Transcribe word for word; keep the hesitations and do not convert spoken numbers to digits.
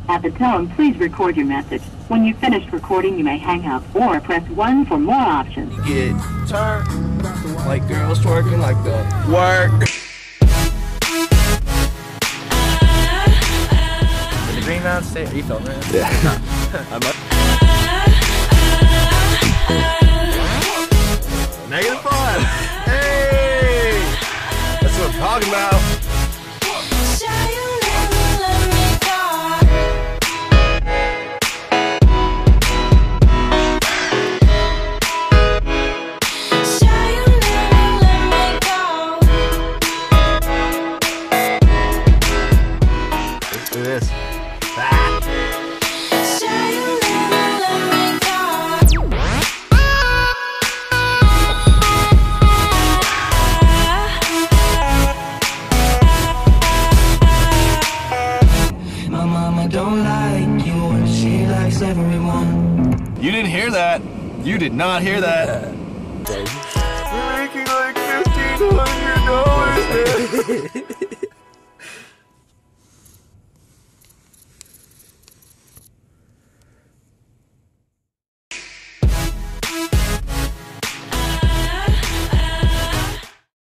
At the tone, please record your message. When you've finished recording, you may hang up or press one for more options. Get turned like girls twerking like the work. The Green Mountain State. Are you filming it? Yeah. I'm up. Negative five. Hey! That's what I'm talking about. Let's do this. Ah. My mama don't like you and she likes everyone. You didn't hear that. You did not hear that. We're making like fifteen hundred dollars.